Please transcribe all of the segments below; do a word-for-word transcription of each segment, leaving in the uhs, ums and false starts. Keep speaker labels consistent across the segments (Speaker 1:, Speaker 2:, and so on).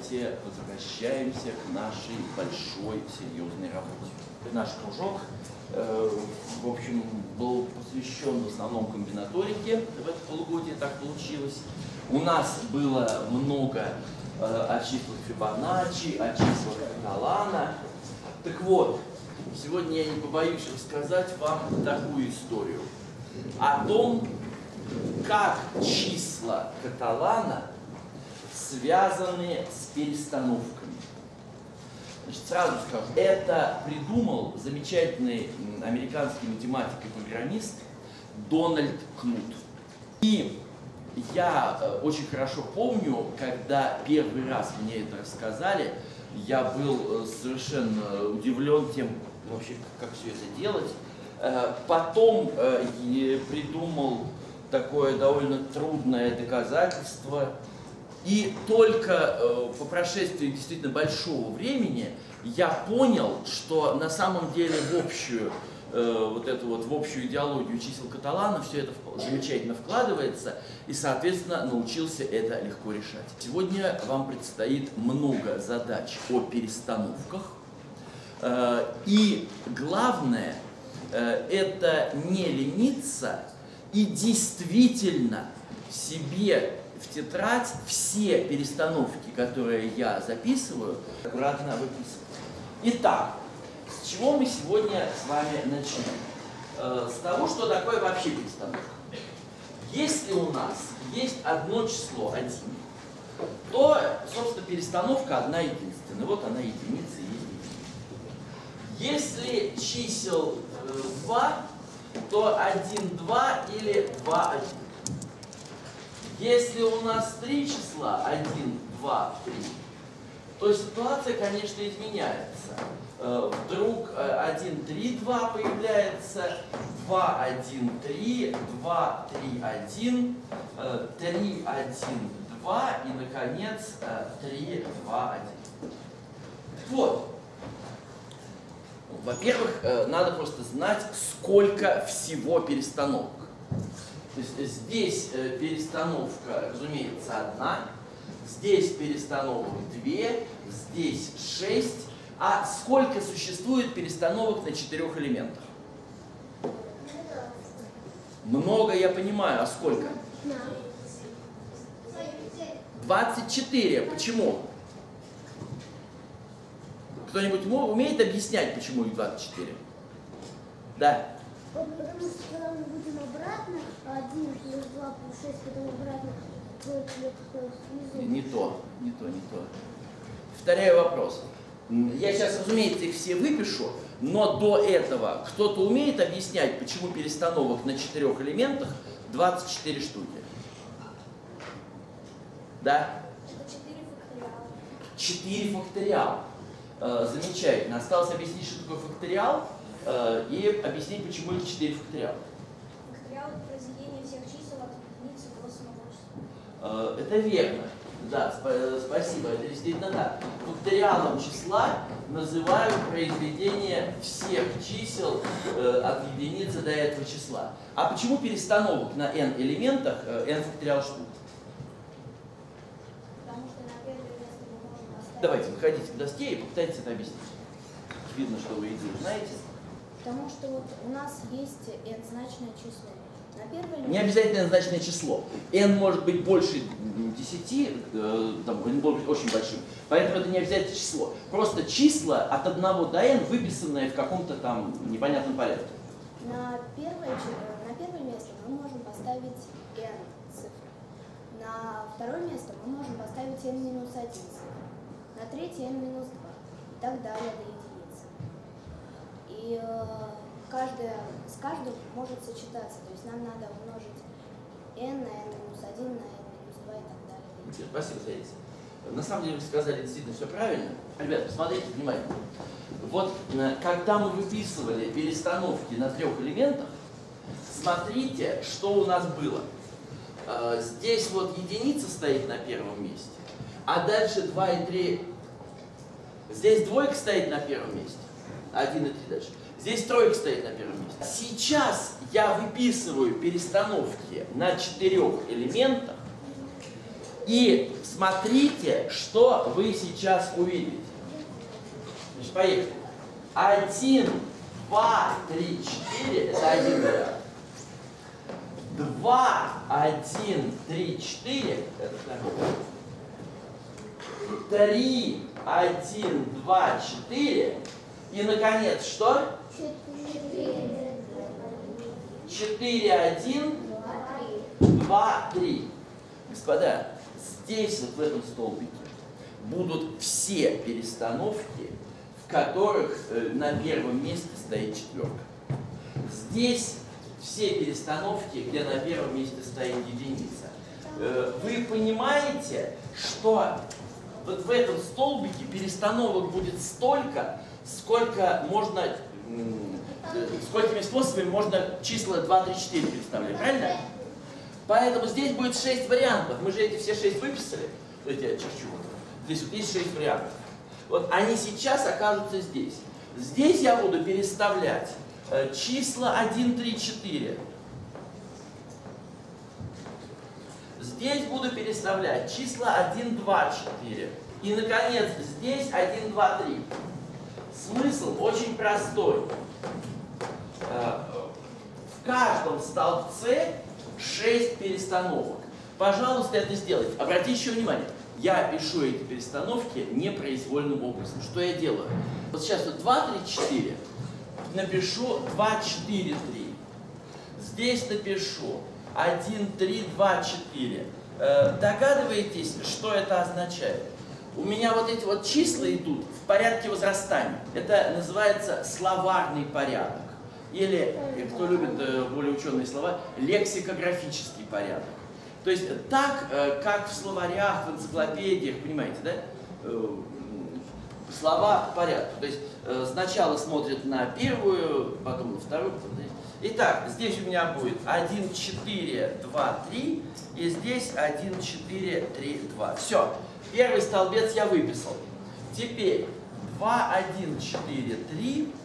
Speaker 1: давайте возвращаемся к нашей большой серьезной работе. Наш кружок, э, в общем, был посвящен в основном комбинаторике. В это полугодие так получилось. У нас было много э, о числах Фибоначчи, о числах Каталана. Так вот, сегодня я не побоюсь рассказать вам такую историю о том, как числа Каталана связаны с перестановками. Значит, сразу скажу, это придумал замечательный американский математик и программист Дональд Кнут. И я очень хорошо помню, когда первый раз мне это рассказали, я был совершенно удивлен тем, вообще, как все это делать. Потом придумал такое довольно трудное доказательство. И только по прошествии действительно большого времени я понял, что на самом деле в общую, вот эту вот, в общую идеологию чисел Каталана все это замечательно вкладывается, и, соответственно, научился это легко решать. Сегодня вам предстоит много задач о перестановках. И главное, это не лениться и действительно себе в тетрадь все перестановки, которые я записываю, аккуратно выписываю. Итак, с чего мы сегодня с вами начнем? С того, что такое вообще перестановка. Если у нас есть одно число один, то, собственно, перестановка одна единственная. Вот она, единица и единица. Если чисел два, то один, два или два, один. Если у нас три числа, один, два, три, то ситуация, конечно, изменяется. Вдруг один, три, два появляется, два, один, три, два, три, один, три, один, два и, наконец, три, два, один. Вот. Во-первых, надо просто знать, сколько всего перестановок. То есть здесь перестановка, разумеется, одна, здесь перестановок две, здесь шесть. А сколько существует перестановок на четырех элементах? Много, я понимаю. А сколько? двадцать четыре. Почему? Кто-нибудь умеет объяснять, почему их двадцать четыре? Да.
Speaker 2: Потому что когда мы будем обратно, один плюс два плюс шесть, потом обратно, то внизу.
Speaker 1: Не то, не то, не то. Повторяю вопрос. Я сейчас, разумеется, их все выпишу, но до этого кто-то умеет объяснять, почему перестановок на четырех элементах двадцать четыре штуки? Да?
Speaker 2: Это четыре факториала.
Speaker 1: четыре факториала. Э, замечательно. Осталось объяснить, что такое факториал, э, и объяснить, почему их четыре факториала.
Speaker 2: Факториал — это произведение всех чисел от единицы до самого числа.
Speaker 1: Э, это верно. Да, сп- спасибо. Это действительно так. Факториалом числа называют произведение всех чисел э, от единицы до этого числа. А почему перестановок на n элементах э, n факториал штук?
Speaker 2: Потому что на первое место мы можем поставить...
Speaker 1: Давайте, выходите к доске и попытайтесь это объяснить. Видно, что вы идею знаете.
Speaker 3: Потому что вот у нас есть n-значное число. На первое
Speaker 1: Не обязательно n-значное число. n может быть больше десяти, э, там, n может быть очень большим. Поэтому это не обязательно число. Просто числа от одного до n, выписанные в каком-то там непонятном порядке.
Speaker 3: На первое, на первое место мы можем поставить n цифр. На второе место мы можем поставить n минус один цифр. На третье n минус два. И так далее до единицы. И э, каждая, с каждым может сочетаться. То есть нам надо умножить n на n минус один, на n минус два и так далее.
Speaker 1: Спасибо, Феликс. На самом деле вы сказали действительно все правильно. Ребята, посмотрите внимательно. Вот когда мы выписывали перестановки на трех элементах, смотрите, что у нас было. Здесь вот единица стоит на первом месте, а дальше два и три. Здесь двойка стоит на первом месте, один и три дальше. Здесь тройка стоит на первом месте. Сейчас я выписываю перестановки на четырех элементах, И смотрите, что вы сейчас увидите. Значит, поехали. один, два, три, четыре – это один вариант. два, один, три, четыре – это второй. три, один, два, четыре. И, наконец, что? четыре, один, два, три. Господа, здесь, вот в этом столбике, будут все перестановки, в которых э, на первом месте стоит четверка. Здесь все перестановки, где на первом месте стоит единица. Э, вы понимаете, что вот в этом столбике перестановок будет столько, сколько можно, э, сколькими способами можно числа два, три, четыре переставлять, правильно? Поэтому здесь будет шесть вариантов. Мы же эти все шесть выписали. Эти я черчу. Здесь вот есть шесть вариантов. Вот они сейчас окажутся здесь. Здесь я буду переставлять э, числа один, три, четыре. Здесь буду переставлять числа один, два, четыре. И, наконец, здесь один, два, три. Смысл очень простой. Э, в каждом столбце шесть перестановок. Пожалуйста, это сделайте. Обратите еще внимание. Я пишу эти перестановки непроизвольным образом. Что я делаю? Вот сейчас вот два, три, четыре. Напишу два, четыре, три. Здесь напишу один, три, два, четыре. Э, догадываетесь, что это означает? У меня вот эти вот числа идут в порядке возрастания. Это называется словарный порядок. Или, кто любит э, более ученые слова, лексикографический порядок. То есть так, э, как в словарях, в энциклопедиях, понимаете, да? Э, слова в порядке. То есть э, сначала смотрят на первую, потом на вторую, потом на третью. Итак, здесь у меня будет один, четыре, два, три, и здесь один, четыре, три, два. Все, первый столбец я выписал. Теперь два, один, четыре, три,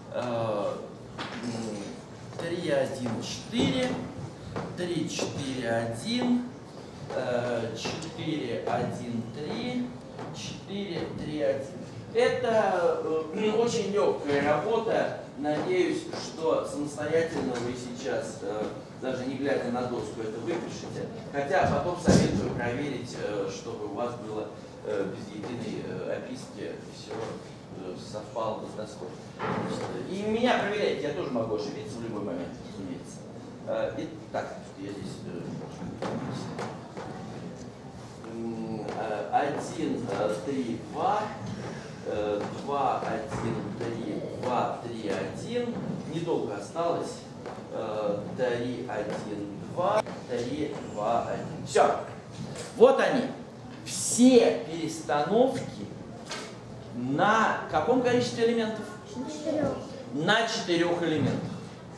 Speaker 1: три, один, четыре, три, четыре, один, четыре, один, три, четыре, три, один. Это э, очень легкая работа. Надеюсь, что самостоятельно вы сейчас, э, даже не глядя на доску, это выпишете. Хотя потом советую проверить, э, чтобы у вас было э, без единой э, описки все э, совпало с доской. И меня проверяйте, я тоже могу ошибиться в любой момент, разумеется. Э, итак, я здесь э, один, три, два. два, один, три, два, три, один. Недолго осталось. три, один, два, три, два, один. Все. Вот они. Все перестановки на каком количестве элементов?
Speaker 2: Четырех.
Speaker 1: На четырех элементах.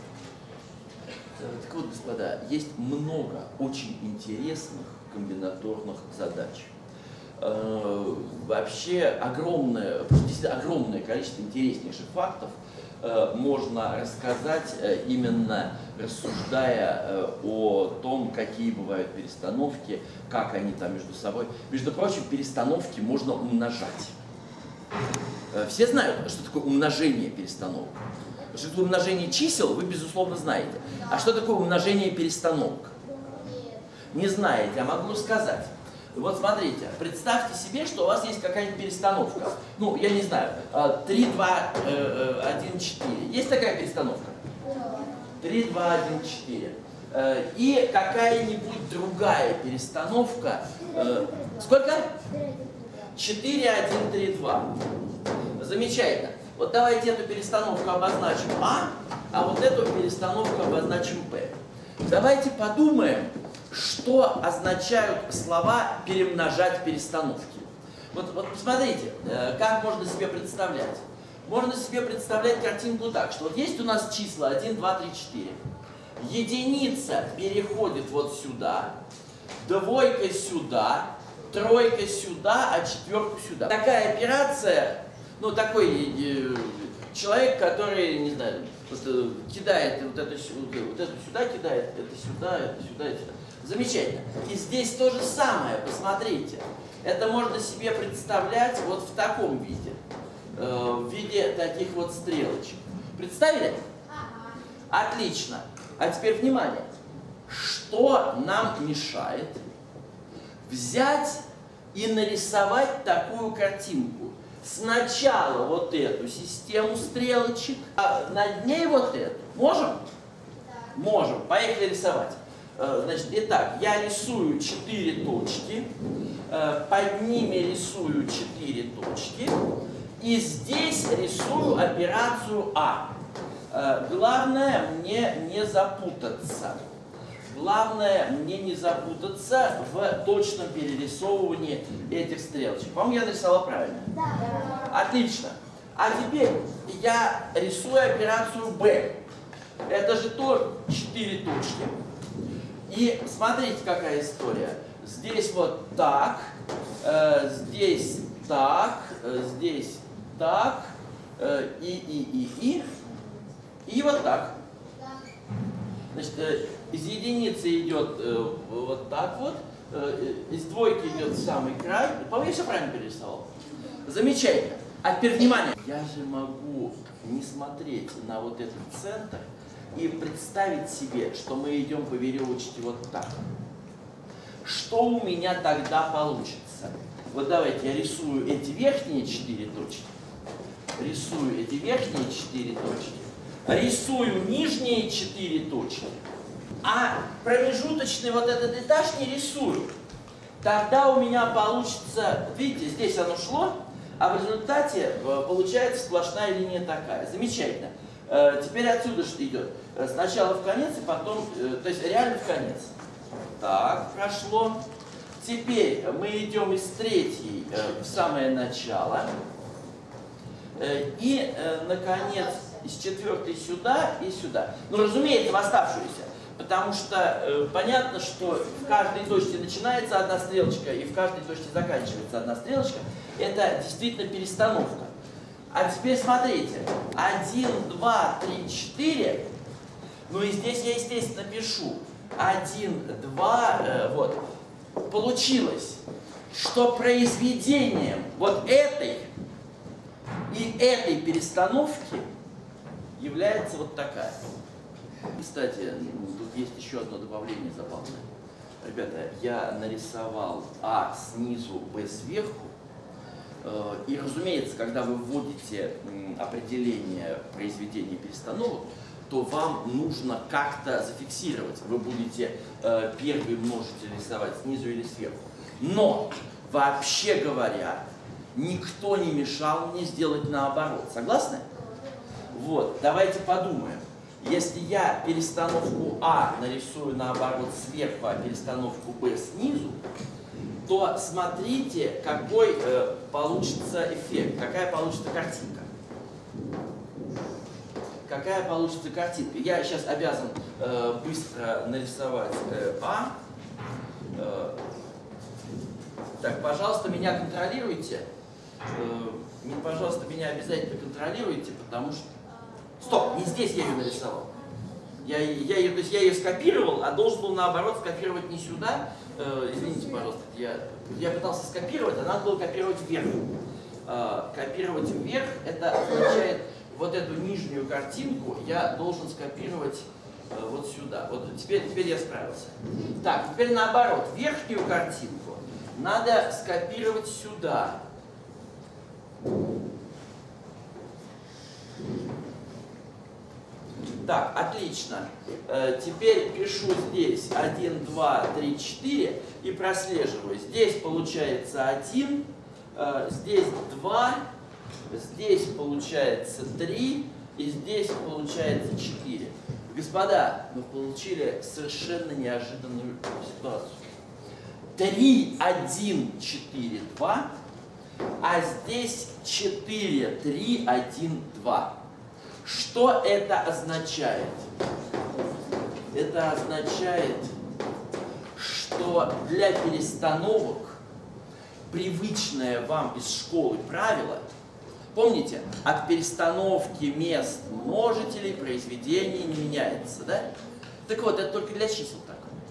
Speaker 1: Так вот, господа, есть много очень интересных комбинаторных задач. Э, вообще огромное, действительно огромное количество интереснейших фактов э, можно рассказать, э, именно рассуждая э, о том, какие бывают перестановки, как они там между собой. Между прочим, перестановки можно умножать. Э, все знают, что такое умножение перестановок. Что такое умножение чисел, вы, безусловно, знаете. А что такое умножение перестановок? Не знаете, а могу сказать. Вот смотрите, представьте себе, что у вас есть какая-нибудь перестановка. Ну, я не знаю, три, два, один, четыре. Есть такая перестановка? три, два, один, четыре. И какая-нибудь другая перестановка. Сколько? четыре, один, три, два. Замечательно. Вот давайте эту перестановку обозначим А, а вот эту перестановку обозначим Б. Давайте подумаем, что означают слова «перемножать перестановки». Вот, вот посмотрите, как можно себе представлять. Можно себе представлять картинку так, что вот есть у нас числа один, два, три, четыре. Единица переходит вот сюда, двойка сюда, тройка сюда, а четверку сюда. Такая операция, ну такой э, человек, который, не знаю, вот, э, кидает вот это, вот, вот это сюда, кидает это сюда, это сюда, это сюда. Замечательно. И здесь то же самое, посмотрите. Это можно себе представлять вот в таком виде. Э, в виде таких вот стрелочек. Представили? Ага. Отлично. А теперь внимание. Что нам мешает взять и нарисовать такую картинку? Сначала вот эту систему стрелочек, а над ней вот эту. Можем? Да. Можем. Поехали рисовать. Значит, итак, я рисую четыре точки, под ними рисую четыре точки, и здесь рисую операцию А. Главное мне не запутаться. Главное мне не запутаться в точном перерисовывании этих стрелочек. По-моему, я нарисовал правильно?
Speaker 2: Да.
Speaker 1: Отлично. А теперь я рисую операцию Б. Это же тоже четыре точки. И смотрите, какая история. Здесь вот так, э, здесь так, э, здесь так, э, и, и, и, и, и вот так. Значит, э, из единицы идет э, вот так вот, э, из двойки идет в самый край. По-моему, я все правильно перерисовал. Замечательно. А теперь внимание. Я же могу не смотреть на вот этот центр и представить себе, что мы идем по веревочке вот так. Что у меня тогда получится? Вот давайте я рисую эти верхние четыре точки. Рисую эти верхние четыре точки. Рисую нижние четыре точки. А промежуточный вот этот этаж не рисую. Тогда у меня получится, видите, здесь оно шло, а в результате получается сплошная линия такая. Замечательно. Теперь отсюда что идет? Сначала в конец, и потом, то есть реально в конец. Так, прошло. Теперь мы идем из третьей в самое начало. И, наконец, из четвертой сюда и сюда. Ну, разумеется, в оставшуюся. Потому что э, понятно, что в каждой точке начинается одна стрелочка, и в каждой точке заканчивается одна стрелочка. Это действительно перестановка. А теперь смотрите. один, два, три, четыре. Ну и здесь я, естественно, пишу. один, два, э, вот. Получилось, что произведением вот этой и этой перестановки является вот такая. Кстати, тут есть еще одно добавление забавное. Ребята, я нарисовал А снизу, Б сверху. И, разумеется, когда вы вводите определение произведения перестановок, то вам нужно как-то зафиксировать. Вы будете первый множитель рисовать снизу или сверху. Но, вообще говоря, никто не мешал мне сделать наоборот. Согласны? Вот, давайте подумаем. Если я перестановку А нарисую наоборот сверху, а перестановку Б снизу, то смотрите, какой э, получится эффект, какая получится картинка. Какая получится картинка. Я сейчас обязан э, быстро нарисовать э, А. Э, так, пожалуйста, меня контролируйте. Э, пожалуйста, меня обязательно контролируйте, потому что... Стоп, не здесь я ее нарисовал. Я, я, ее, то есть я ее скопировал, а должен был наоборот скопировать не сюда. Э, извините, пожалуйста, я, я пытался скопировать, а надо было копировать вверх. Э, копировать вверх, это означает, вот эту нижнюю картинку я должен скопировать э, вот сюда. Вот теперь, теперь я справился. Так, теперь наоборот, верхнюю картинку надо скопировать сюда. Так, отлично. Э, теперь пишу здесь один, два, три, четыре и прослеживаю. Здесь получается один, э, здесь два, здесь получается три и здесь получается четыре. Господа, мы получили совершенно неожиданную ситуацию. три, один, четыре, два, а здесь четыре, три, один, два. Что это означает? Это означает, что для перестановок привычное вам из школы правило, помните, от перестановки мест множителей произведение не меняется, да? Так вот, это только для чисел так.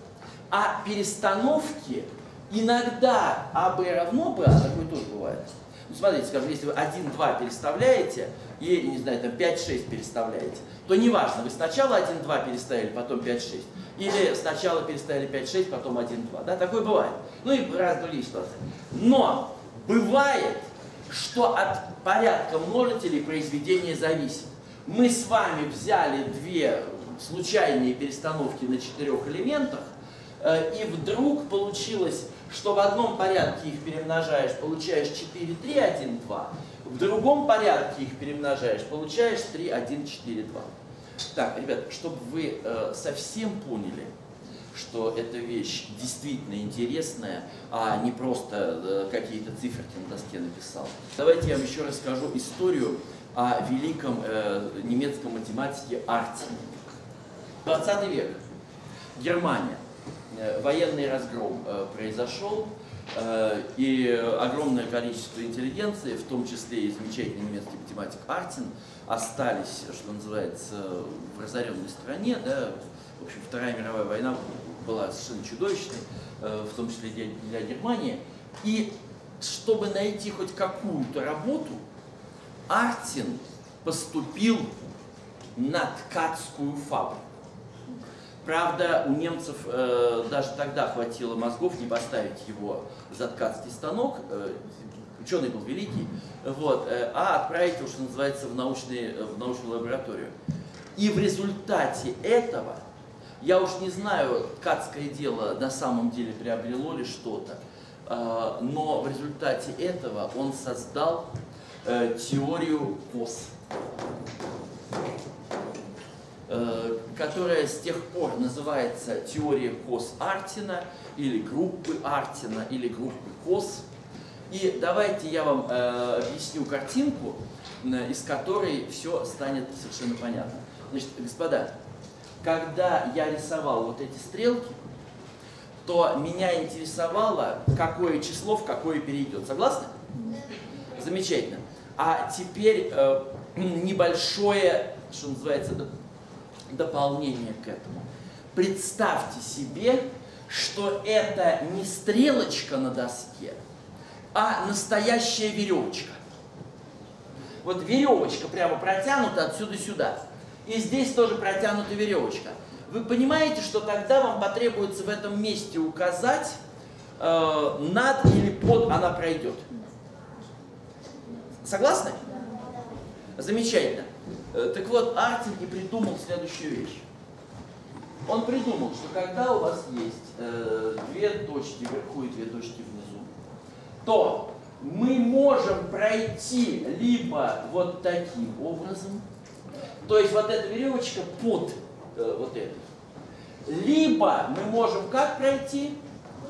Speaker 1: А перестановки иногда а b равно b, а такое тоже бывает. Ну, смотрите, скажем, если вы один два переставляете и, не знаю, там пять шесть переставляете, то неважно, вы сначала один два переставили, потом пять шесть, или сначала переставили пять шесть, потом один два. Да, такое бывает. Ну и раз другие ситуации. Но бывает, что от порядка множителей произведение зависит. Мы с вами взяли две случайные перестановки на четырех элементах, и вдруг получилось, что в одном порядке их перемножаешь, получаешь четыре три один два, в другом порядке их перемножаешь, получаешь три один четыре два. Так, ребят, чтобы вы э, совсем поняли, что эта вещь действительно интересная, а не просто э, какие-то циферки на доске написал, давайте я вам еще расскажу историю о великом э, немецком математике Арктине. двадцатый век. Германия. Э, военный разгром э, произошел, э, и огромное количество интеллигенции, в том числе и замечательный немецкий математик Арктин, остались, что называется, в разоренной стране. Да. В общем, Вторая мировая война была совершенно чудовищной, э, в том числе для, для Германии. И чтобы найти хоть какую-то работу, Арктин поступил на ткацкую фабрику. Правда, у немцев э, даже тогда хватило мозгов не поставить его за ткацкий станок, э, ученый был великий, вот, э, а отправить его, что называется, в, научный, в научную лабораторию. И в результате этого, я уж не знаю, ткацкое дело на самом деле приобрело ли что-то, э, но в результате этого он создал э, теорию КОС, которая с тех пор называется теория КОС Арктина, или группы Арктина, или группы КОС. И давайте я вам э, объясню картинку, э, из которой все станет совершенно понятно. Значит, господа, когда я рисовал вот эти стрелки, то меня интересовало, какое число в какое перейдет. Согласны? Замечательно. А теперь э, небольшое, что называется, дополнение к этому. Представьте себе, что это не стрелочка на доске, а настоящая веревочка. Вот веревочка прямо протянута отсюда сюда. И здесь тоже протянута веревочка. Вы понимаете, что тогда вам потребуется в этом месте указать, э, над или под она пройдет. Согласны? Замечательно. Так вот, Арктин и придумал следующую вещь. Он придумал, что когда у вас есть э, две точки вверху и две точки внизу, то мы можем пройти либо вот таким образом, то есть вот эта веревочка под э, вот этой, либо мы можем как пройти?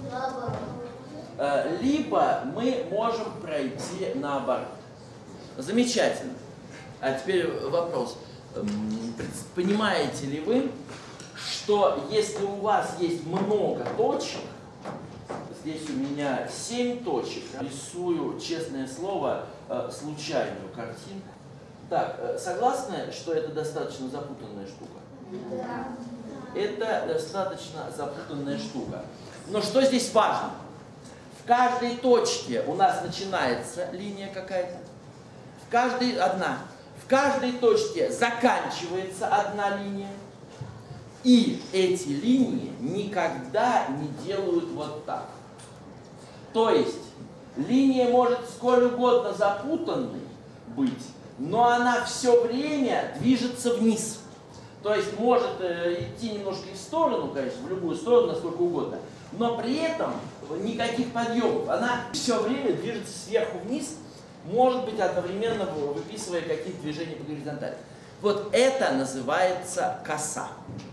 Speaker 1: Э, либо мы можем пройти наоборот. Замечательно. А теперь вопрос. Понимаете ли вы, что если у вас есть много точек, здесь у меня семь точек, рисую, честное слово, случайную картинку. Так, согласны, что это достаточно запутанная штука?
Speaker 2: Да.
Speaker 1: Это достаточно запутанная штука. Но что здесь важно? В каждой точке у нас начинается линия какая-то, в каждой одна. В каждой точке заканчивается одна линия, и эти линии никогда не делают вот так. То есть линия может сколь угодно запутанной быть, но она все время движется вниз. То есть может э, идти немножко в сторону, конечно, в любую сторону, насколько угодно, но при этом никаких подъемов. Она все время движется сверху вниз, может быть, одновременно выписывая какие-то движения по горизонтали. Вот это называется коса.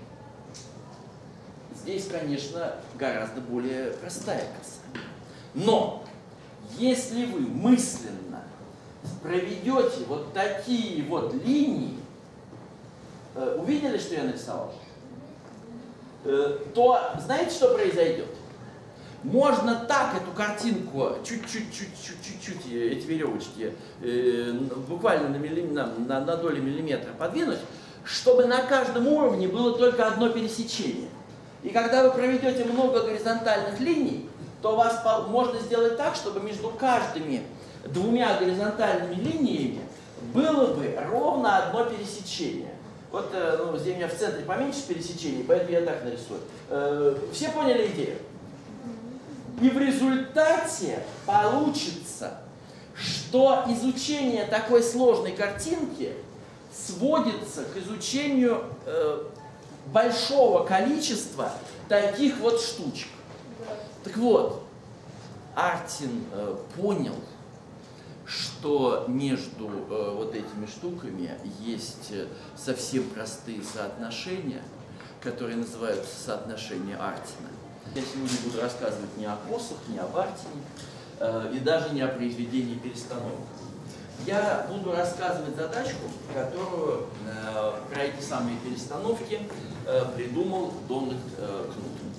Speaker 1: Здесь, конечно, гораздо более простая коса. Но если вы мысленно проведете вот такие вот линии, э, увидели, что я нарисовал? Э, то знаете, что произойдет? Можно так эту картинку, чуть-чуть-чуть-чуть-чуть эти веревочки, э, буквально на, милли, на, на, на доли миллиметра подвинуть, чтобы на каждом уровне было только одно пересечение. И когда вы проведете много горизонтальных линий, то у вас можно сделать так, чтобы между каждыми двумя горизонтальными линиями было бы ровно одно пересечение. Вот ну, здесь у меня в центре поменьше пересечений, поэтому я так нарисую. Все поняли идею? И в результате получится, что изучение такой сложной картинки сводится к изучению э, большого количества таких вот штучек. Так вот, Артин э, понял, что между э, вот этими штуками есть совсем простые соотношения, которые называются соотношения Артина. Я сегодня буду рассказывать не о косах, не об Артине, э, и даже не о произведении перестановок. Я буду рассказывать задачку, которую э, про эти самые перестановки э, придумал Дональд э, Кнут.